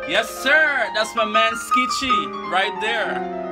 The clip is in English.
Yes, sir. That's my man Skitchy right there.